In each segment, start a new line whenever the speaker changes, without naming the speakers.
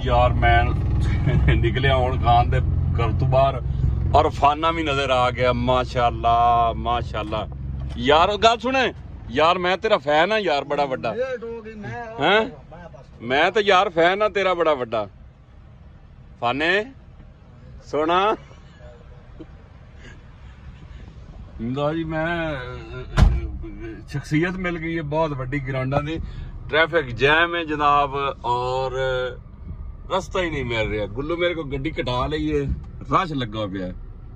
यार मैं निकलिया हूं खान दे घर तो बाहर और फाना भी नजर आ गया। माशाल्लाह माशाल्लाह। यार गल सुने यार, मैं तेरा फैन हाँ यार, बड़ा बड़ा हैं। मैं तो यार फैन हाँ तेरा बड़ा बड़ा। फाने सोना जी, मैं शख्सियत मिल गई है बहुत बड़ी। ग्राउंडा दी ट्रैफिक जैम है जनाब, और रास्ता ही नहीं मिल रहा। गुल्लू मेरे को गड्डी कटा ली है, रश लगा पाया।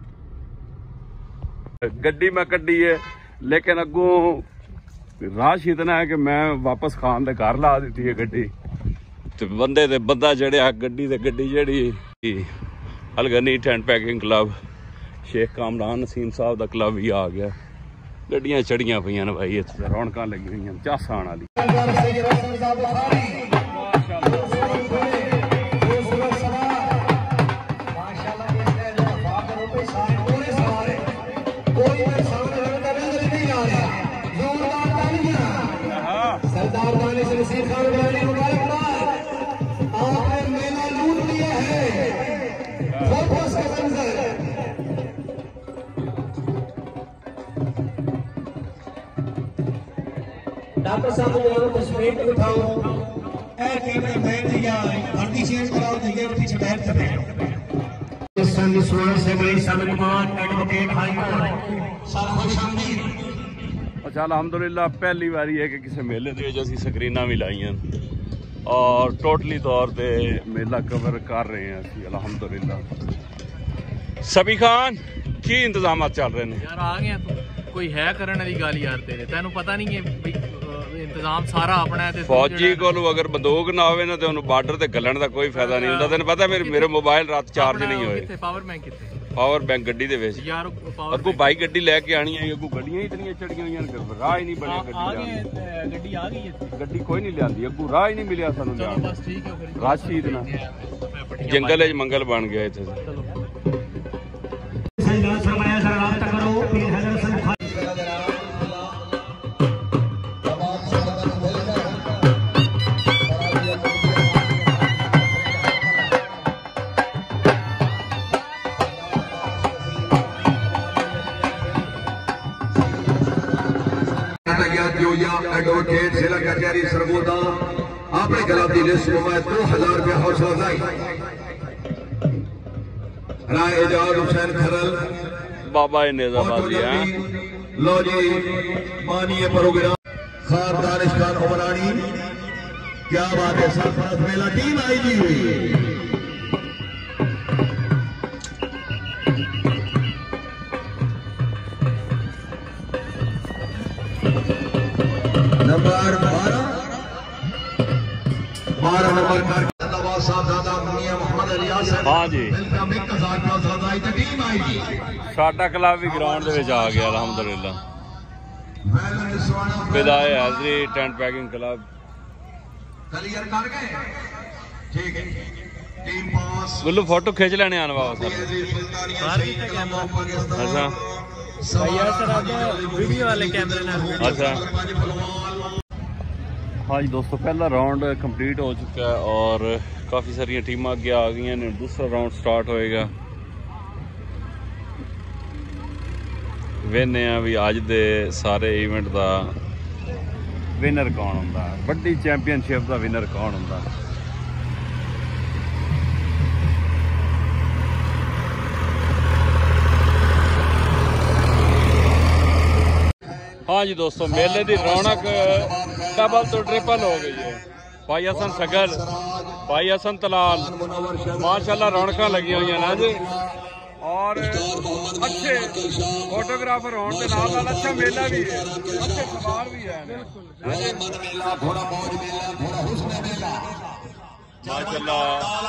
गड्डी मैं कड्डी है, लेकिन अगू रश इतना है कि मैं वापस खान दे घर ला दी है गड्डी। ते बंदे ते बंदा चढ़िया गड्डी ते गड्डी चढ़ी। अलगनी tent packing club, Sheikh Kamran Naseem साहब का क्लब भी आ गया। गड्डियां चढ़िया पईयां ने भाई, इत्थे रौनक लगी हुई चास आने वाली।
डॉक्टर साहब को तस्वीर उठाओ, ए कैमरे बैठ दिया, भर्ती चेंज कराओ, जगह पीछे बैठ कर इस संदेश से बड़ी सन्मान एडवोकेट हाई कोर्ट सर खुशामदीद।
अच्छा अल्हम्दुलिल्लाह पहली बारी है कि किसी मेले दे विच असीं स्क्रीनां भी लाईयां और टोटली तौर पे मेला कवर कर रहे हैं असीं अल्हम्दुलिल्लाह। सभी खान की इंतजाम चल रहे हैं
यार? आ गया तू, कोई है करने वाली गल यार? तेरे तेनू पता नहीं है इंतजाम सारा अपना है।
फौजी को अगर बंदूक ना होवे ना ते उन्हें बार्डर ते गलन दा कोई फायदा नहीं हुंदा। तेन पता मेरे मोबाइल रात चार्ज नहीं होए।
पावर बैंक किथे?
पावर बैंक गड्डी दे विच
यार।
अगू बाइक गड्डी लेके आनी है, अगू गड्डियां इतनी चढ़ियां हुई हैं, राह ही नहीं बने
गड्डी आ गई है।
गड्डी कोई नहीं लियांदी, अगू राह ही नहीं मिलिया सानू जान।
बस ठीक है फिर,
रश ही इतना जंगल च मंगल बन गया इत्थे।
एडवोकेट जिला कचहरी सरगोदा आपने खिलाफ दी लिस्ट में 2000 रुपया हौसला अफजाई। राय एजाज हुसैन खरल
बाबा नेजाबादी है।
लो जी मानिए प्रोग्राम खान दानिश खान उमरानी, क्या बात है। सरफराज मेला टीम आई जी हुई नंबर 12 नंबर नवाज साहब दादा मियां मोहम्मद अलियास।
हाँ जी,
वेलकम 1000 का हौसला अफजाई दी टीम आई जी।
साडा क्लब भी ग्राउंड दे विच आ गया अल्हम्दुलिल्लाह। विदाए हाजरी टेंट पैकिंग क्लब
क्लियर कर गए, ठीक है। टीम पास
गुल्लू फोटो खींच लेने आने वाला अच्छा
वीडियो वाले कैमरे ने।
अच्छा हाँ जी दोस्तों, पहला राउंड कंप्लीट हो चुका है और काफ़ी सारी टीम आगे आ गई हैं। दूसरा राउंड स्टार्ट होएगा। वेने भी अज दे सारे इवेंट का विनर कौन होंदा, बड़ी चैंपियनशिप का विनर कौन होंदा। हाँ जी दोस्तों, मेले की रौनक डबल तो ट्रिपल हो गई है। भाई हसन सगल, भाई हसन तलाल, माशाल्लाह रौनक लगी हुई हैं ना जी। और अच्छे फोटोग्राफर होने के नाल अच्छा मेला भी है, अच्छे सवार भी है माशाल्लाह।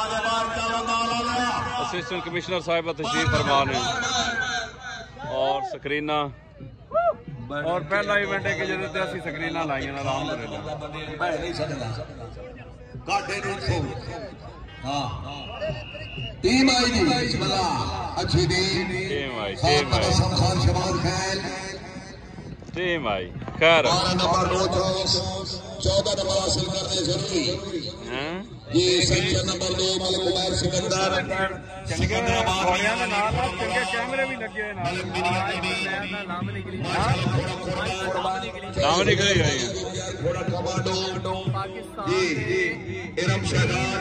असिस्टेंट कमिश्नर साहिबा तशरीफ फरमा है और स्क्रीना और पहला इवेंट है कि जिहदे असीं स्क्रीनां लाईयां ने अल्हम्दुलिल्लाह।
टीम आई जी बिस्मिल्लाह, अच्छी टीम
टीम आई खैर
12 नंबर 14 नंबर हासिल करने जरूरी हैं। ये सेक्शन नंबर 2 मलिक उमर सिकंदर सिकंदराबाद
चंगे कैमरे भी लगे हैं नाम निकले
घोड़ा कमांडो ये इरम शहदार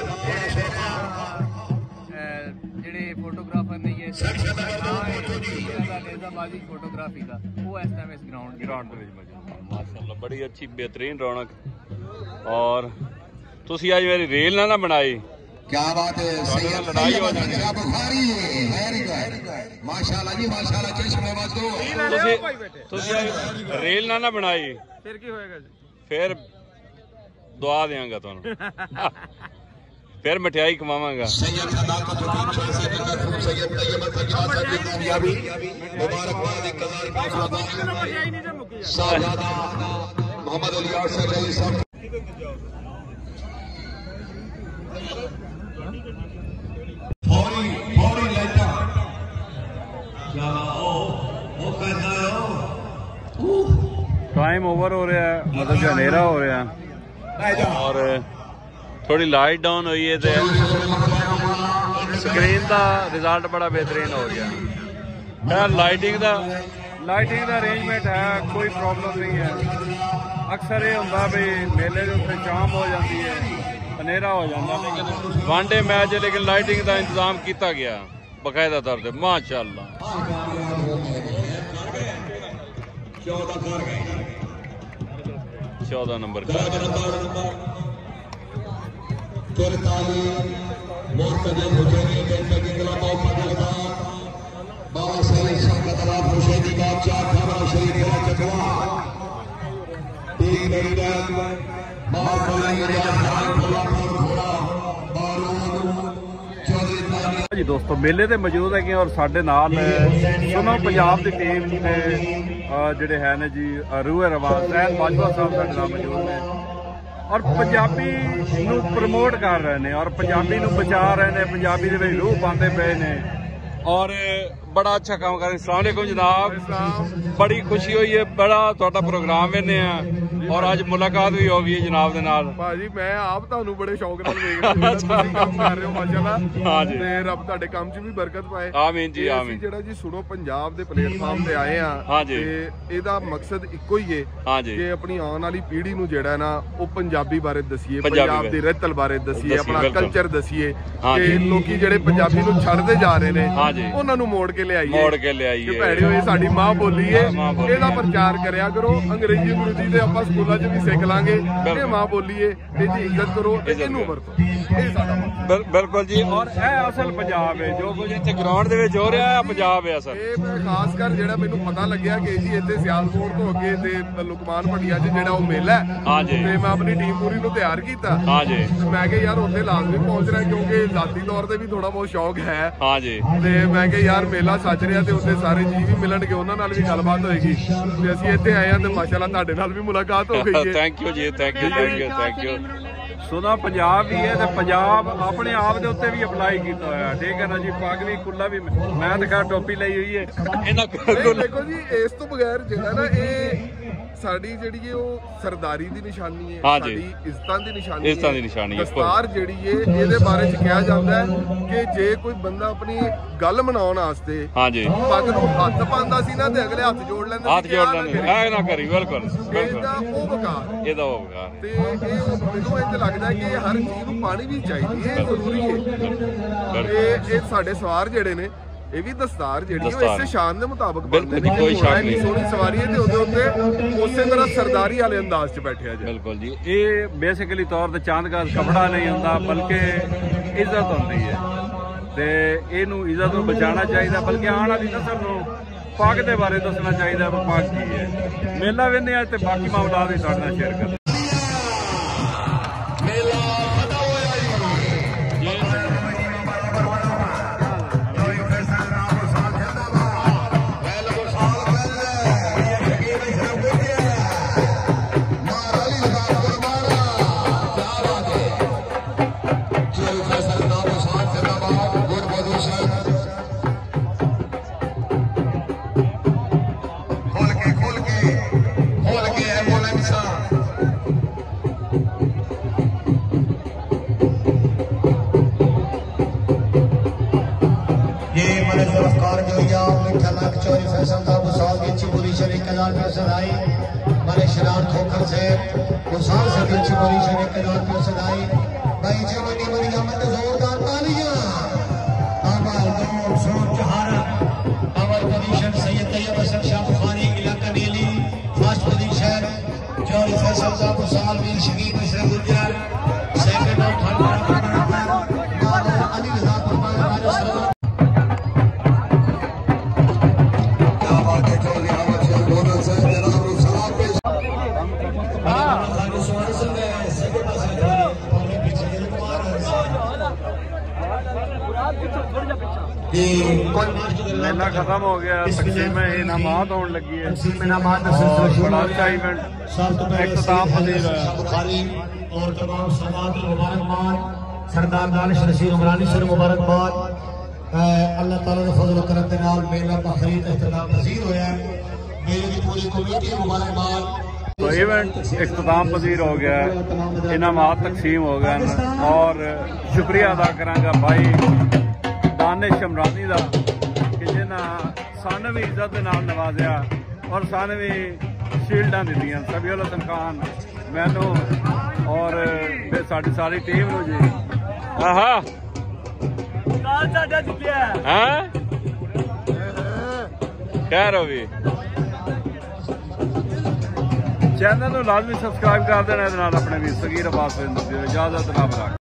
ਜਿਹੜੇ ਫੋਟੋਗ੍ਰਾਫਰ ਨੇ ਇਹ नेजाबाजी फोटोग्राफी का वो इस टाइम इस ग्राउंड
ਦੇ ਵਿੱਚ ਮਾਸ਼ਾਅੱਲਾ ਬੜੀ ਅੱਛੀ ਬਿਹਤਰੀਨ ਰੌਣਕ। ਔਰ ਤੁਸੀਂ ਅੱਜ ਮੇਰੀ ਰੀਲ ਨਾ ਬਣਾਈ,
क्या बात है,
लड़ाई हो जाती है।
बुखारी वेरी गुड माशाल्लाह जी माशाल्लाह। चश्मे मस्तो
ਤੁਸੀਂ ਰੀਲ ਨਾ ਬਣਾਈ
फिर की होएगा जी?
ਫਿਰ ਦੁਆ ਦੇਵਾਂਗਾ ਤੁਹਾਨੂੰ फिर मिठाई खवावांगा।
सैयद सदाकत हुसैन से महफूज सैयद तैयब तजाद की कामयाबी मुबारकबाद कज़ार साहबजादा मोहम्मद अली आसिफ अली साहब फौरी लाइटा क्या ओ कैसा है ओ
टाइम ओवर हो रहा है, मतलब कि अंधेरा हो रहा है और थोड़ी लाइट डाउन हुई है तो स्क्रीन का रिजल्ट बड़ा बेहतरीन हो गया। लाइटिंग का अरेंजमेंट है, कोई प्रॉब्लम नहीं है। अक्सर ये होंगे भी मेले के उत्ते शाम हो जाती है, अंधेरा हो जाता, लेकिन वनडे मैच है लेकिन लाइटिंग का इंतजाम किया गया बकायदा तौर पर माशाअल्लाह। 14 नंबर का
बाबा सलीम शाह का तलाब हुसैनी बादशाह खाना शरीफ का चकवा तीन महीना मार बनाएंगे घोड़ा
जी। दोस्तों मेले ते मौजूद है और साडे नाल सुनो पंजाब की टीम के जिहड़े है ने जी रूहे रवाज सैयद बाजवा साहब साडे नाल मौजूद ने और पंजाबी नू प्रमोट कर रहे हैं और पंजाबी नू बचा रहे हैं, पंजाबी दे विच रूह पाते पे ने और बड़ा अच्छा काम कर रहे। अस्सलाम वालेकुम जनाब, बड़ी खुशी हुई है, बड़ा तुहाडा प्रोग्राम वेने और आज मुलाकात भी हो गई है जनाब दे नाल।
भाजी मैं आप ਤੁਹਾਨੂੰ ਬੜੇ ਸ਼ੌਕ ਨਾਲ ਵੇਖ ਰਿਹਾ ਤੁਸੀਂ ਕੰਮ ਕਰ ਰਹੇ ਹੋ ਮਾਸ਼ਾਅੱਲਾ।
ਹਾਂ ਜੀ,
ਤੇ ਰੱਬ ਤੁਹਾਡੇ ਕੰਮ 'ਚ ਵੀ ਬਰਕਤ ਪਾਏ।
ਆਮੀਨ ਜੀ ਆਮੀਨ।
ਜਿਹੜਾ ਜੀ ਸੁਣੋ ਪੰਜਾਬ ਦੇ ਪਲੇਟਫਾਰਮ ਤੇ ਆਏ ਆ ਤੇ ਇਹਦਾ ਮਕਸਦ ਇੱਕੋ ਹੀ ਹੈ ਕਿ ਆਪਣੀ ਆਉਣ ਵਾਲੀ ਪੀੜ੍ਹੀ ਨੂੰ ਜਿਹੜਾ ਨਾ ਉਹ ਪੰਜਾਬੀ ਬਾਰੇ ਦਸੀਏ, ਪੰਜਾਬ ਦੀ ਰਹਿਤਲ ਬਾਰੇ ਦਸੀਏ, ਆਪਣਾ ਕਲਚਰ ਦਸੀਏ ਕਿ ਲੋਕੀ ਜਿਹੜੇ ਪੰਜਾਬੀ ਨੂੰ ਛੱਡਦੇ ਜਾ ਰਹੇ ਨੇ ਉਹਨਾਂ ਨੂੰ ਮੋੜ ਕੇ ਲਿਆਈਏ ਕਿ ਭੈੜੇ ਹੋਏ ਸਾਡੀ ਮਾਂ ਬੋਲੀ ਏ, ਇਹਦਾ ਪ੍ਰਚਾਰ ਕਰਿਆ ਕਰੋ। ਅੰਗਰੇਜ਼ੀ ਅੰਗਰੇਜ਼ੀ ਦੇ ਆਪਾਂ ਸਕੂਲਾਂ 'ਚ ਵੀ ਸਿੱਖ ਲਾਂਗੇ, ਇਹ ਮਾਂ ਬੋਲੀ ਏ, ਇਹਦੀ ਇੱਜ਼ਤ ਕਰੋ ਤੇ ਇਹਨੂੰ ਵਰਤੋ, ਇਹ ਸਾਡਾ
ਬਿਲਕੁਲ ਜੀ। ਔਰ ਇਹ ਅਸਲ ਪੰਜਾਬ ਹੈ, ਜੋ ਕੁਝ ਇੱਥੇ ਗਰਾਊਂਡ ਦੇ ਵਿੱਚ ਹੋ ਰਿਹਾ ਹੈ ਪੰਜਾਬ ਹੈ ਅਸਲ।
ਇਹ ਖਾਸ ਕਰ ਜਿਹੜਾ ਮੈਨੂੰ ਪਤਾ ਲੱਗਿਆ ਕਿ ਜੀ ਇੱਥੇ ਸਿਆਲਕੋਟ ਤੋਂ ਅੱਗੇ ਤੇ ਲੁਕਮਾਨ ਭੱਟੀਆਂ 'ਚ ਜਿਹੜਾ ਉਹ ਮੇਲਾ ਹੈ ਤੇ ਮੈਂ ਆਪਣੀ ਟੀਮ ਪੂਰੀ ਨੂੰ ਤਿਆਰ ਕੀਤਾ। ਮੈਂ ਕਿਹਾ ਯਾਰ ਉੱਥੇ ਲਾਜ਼ਮੀ ਪਹੁੰਚਣਾ ਕਿਉਂਕਿ ਜ਼ਾਤੀ ਤੌਰ ਤੇ ਵੀ ਥੋੜਾ ਬਹੁਤ ਸ਼ੌਕ ਹੈ ਤੇ ਮੈਂ ਕਿਹਾ ਯਾਰ ਮੇਲਾ ਸੱਜ ਰਿਹਾ ਤੇ ਉੱਥੇ ਸਾਰੇ ਜੀ ਵੀ ਮਿਲਣਗੇ, ਉਹਨਾਂ ਨਾਲ ਵੀ ਗੱਲਬਾਤ ਹੋਏਗੀ ਤੇ ਅਸੀਂ ਇੱਥੇ ਆਏ ਹਾਂ ਤੇ ਮਾਸ਼ਾਅੱਲਾ ਤੁਹਾਡੇ ਨਾਲ ਵੀ ਮੁਲਾਕਾਤ ਹੋ ਗਈ ਹੈ।
ਥੈਂਕ ਯੂ ਜੀ, ਥੈਂਕ ਯੂ ਥੈਂਕ ਯੂ। ਸੁਣਾ ਪੰਜਾਬ ਵੀ ਹੈ ਤੇ ਪੰਜਾਬ ਆਪਣੇ ਆਪ ਦੇ ਉੱਤੇ ਵੀ ਅਪਲਾਈ ਕੀਤਾ ਹੋਇਆ, ਠੀਕ ਹੈ ਨਾ ਜੀ। ਪੱਗ ਵੀ ਕੁੱਲਾ ਵੀ, ਮੈਂ ਤਾਂ ਖੈਰ ਟੋਪੀ ਲਈ ਹੋਈ ਹੈ ਇਹਨਾਂ।
ਦੇਖੋ ਜੀ ਇਸ ਤੋਂ ਬਗੈਰ ਜਿਹੜਾ ਨਾ ਇਹ ਸਾਡੀ ਜਿਹੜੀ ਹੈ ਉਹ ਸਰਦਾਰੀ ਦੀ ਨਿਸ਼ਾਨੀ ਹੈ, ਸਾਡੀ ਇੱਜ਼ਤਾਂ ਦੀ ਨਿਸ਼ਾਨੀ ਹੈ। ਦਸਤਾਰ ਜਿਹੜੀ ਹੈ ਇਹਦੇ ਬਾਰੇ ਚ ਕਿਹਾ ਜਾਂਦਾ ਹੈ ਕਿ ਜੇ ਕੋਈ ਬੰਦਾ ਆਪਣੀ ਗੱਲ ਮਨਾਉਣ ਵਾਸਤੇ ਪੱਗ ਨੂੰ ਹੱਥ ਪਾਉਂਦਾ ਸੀ ਨਾ ਤੇ ਅਗਲੇ ਹੱਥ ਜੋੜ ਲੈਂਦੇ ਸੀ।
ਨਾ ਕਰੀ ਬਿਲਕੁਲ
ਇਹਦਾ ਉਹ ਵਕਾਰ ਤੇ ਇਹ ਮੈਨੂੰ ਇੰਜ ਲੱਗਦਾ ਕਿ ਹਰ ਚੀਜ਼ ਨੂੰ ਪਾਣੀ ਵੀ ਚਾਹੀਦੀ ਹੈ, ਜ਼ਰੂਰੀ ਹੈ। ਇਹ ਸਾਡੇ ਸਵਾਰ ਜਿਹੜੇ ਨੇ ਇਹ ਵੀ ਦਸਤਾਰ ਜਿਹੜੀ ਉਹ ਇਸੇ ਸ਼ਾਨ ਦੇ ਮੁਤਾਬਕ ਬਣਦੇ ਨੇ। ਕੋਈ ਸ਼ੱਕ ਨਹੀਂ, ਸੋਹਣੀ ਸਵਾਰੀ ਹੈ ਤੇ ਉਹਦੇ ਉੱਤੇ ਉਸੇ ਤਰ੍ਹਾਂ ਸਰਦਾਰੀ ਵਾਲੇ ਅੰਦਾਜ਼ 'ਚ ਬੈਠਿਆ ਜਾਏ।
ਬਿਲਕੁਲ ਜੀ। ਇਹ ਬੇਸਿਕਲੀ ਤੌਰ ਤੇ ਚਾਂਦਗਾਜ਼ ਕਪੜਾ ਨਹੀਂ ਹੁੰਦਾ ਬਲਕਿ ਇੱਜ਼ਤ ਹੁੰਦੀ ਹੈ ਤੇ ਇਹਨੂੰ ਇੱਜ਼ਤ ਨੂੰ ਬਚਾਉਣਾ ਚਾਹੀਦਾ, ਬਲਕਿ ਆਉਣ ਵਾਲੀ ਨਸਲ ਨੂੰ ਪੱਗ ਦੇ ਬਾਰੇ ਦੱਸਣਾ ਚਾਹੀਦਾ ਵੀ ਪੱਗ ਕੀ ਹੈ। ਮੇਲਾ ਵੇਖਦੇ ਆ ਤੇ ਬਾਕੀ ਮਾਮਲਾ ਵੀ ਤੁਹਾਡੇ ਨਾਲ ਸ਼ੇਅਰ ਕਰਦੇ।
पोजीशन 1000 रुपये सदाई हमारे शराब खोखर से गुलशान से भी अच्छी पोजीशन 1000 रुपये सदाई भाई जमनी बड़ी अमन जोरदार तालियां अमल दो सोच जहारा अमल पोजीशन सैयद तैयब हसन शाह बुखारी इलाका नीली फर्स्ट पोजीशन जॉर्ज फैसल साहब साल वीर शकीब मिश्रा गुजर सेकंड और थर्ड अली रजा परमार राजा सलाम
मेला खत्म हो गया, तकसीम इनामात होने लगी है। बड़ा अच्छा इवेंट इख्तिताम पजीर है
और तमाम समात मुबारकबाद सरदार दानिश रशीद उमरानी सर मुबारकबाद अल्लाह ताला के फजल करम के नाल मेला बखरीद इख्तिताम पजीर होया मेले की पूरी कमेटी मुबारकबाद।
तो इवेंट इख्तिताम पजीर हो गया, इनामात तकसीम हो गए और शुक्रिया अदा करांगा भाई दानिश उमरानी का कि जिन्हें सानू भी इज्जत के नाल नवाजा और सानू भी शील्डां दित्तियां सबीउल हसन खान मैनू और साडी सारी टीम नू जी। आहा कह रहे भी चैनल को लाजमी सबसक्राइब कर देना, अपने भी सगीर अब्बास इजाजत ना बरा।